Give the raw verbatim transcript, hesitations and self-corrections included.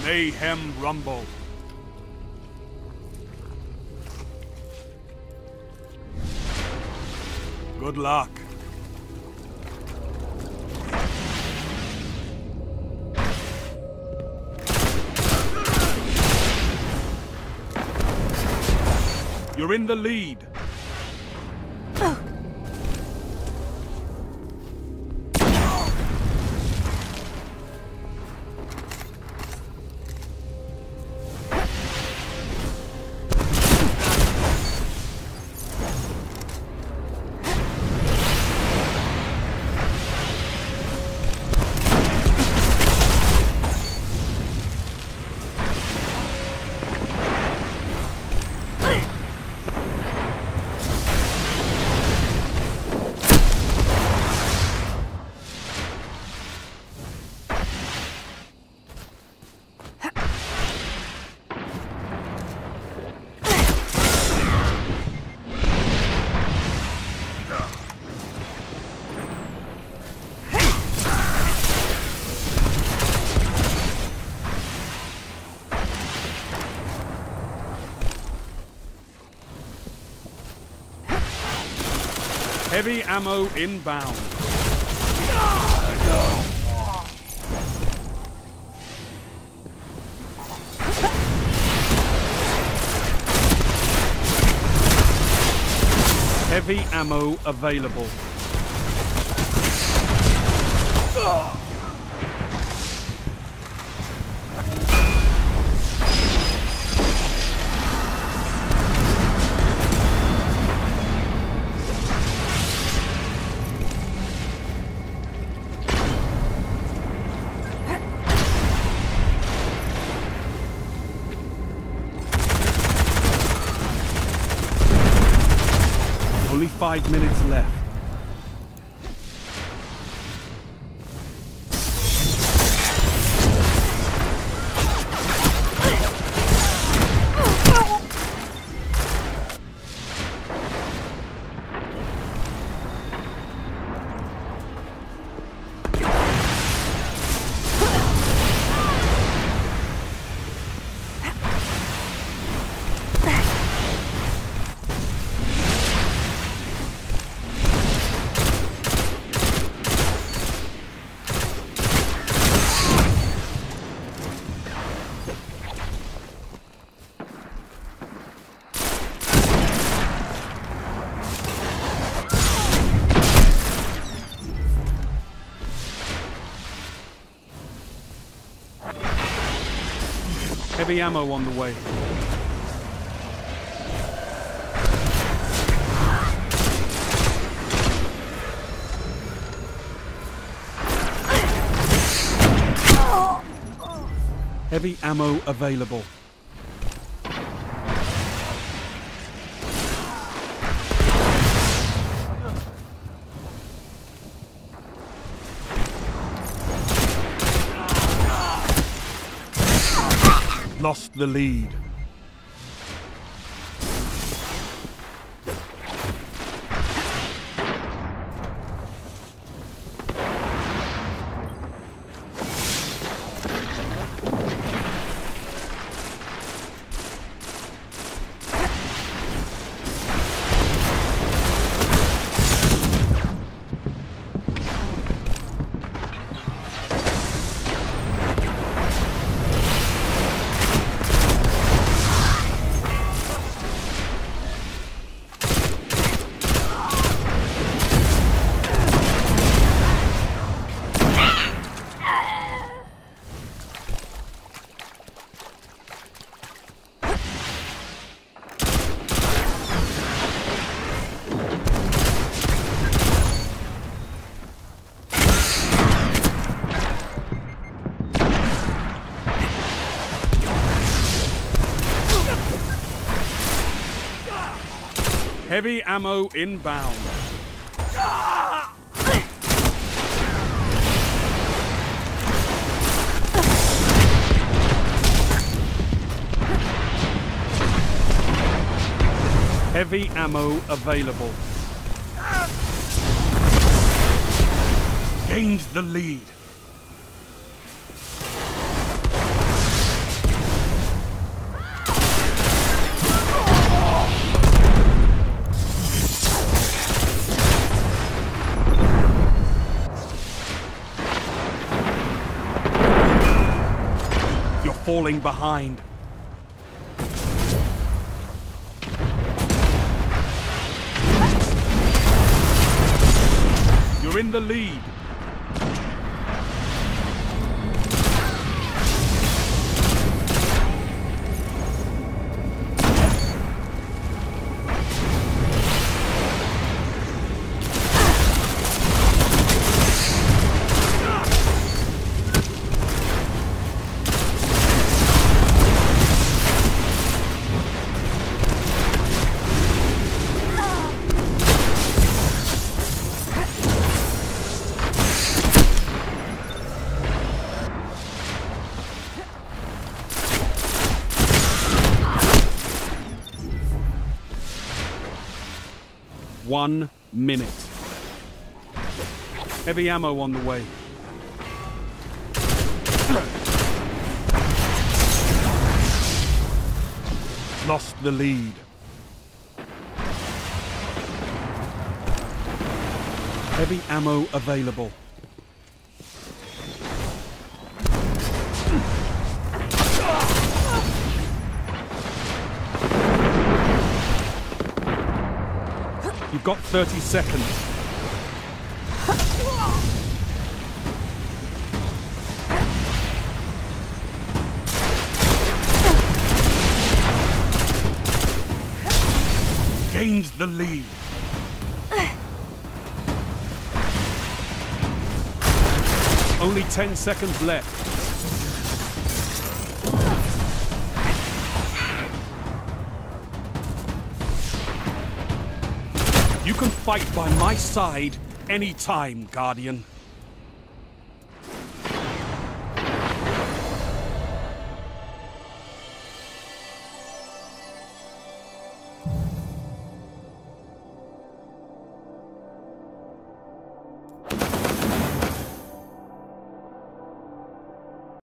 Mayhem rumble. Good luck. You're in the lead. Heavy ammo inbound. Heavy ammo available. Only five minutes left. Heavy ammo on the way. Heavy ammo available. Lost the lead. Heavy ammo inbound. Heavy ammo available. Gained the lead. falling behind. You're in the lead. One minute. Heavy ammo on the way. Lost the lead. Heavy ammo available. You've got thirty seconds. Gained the lead. Only ten seconds left. You can fight by my side anytime, Guardian.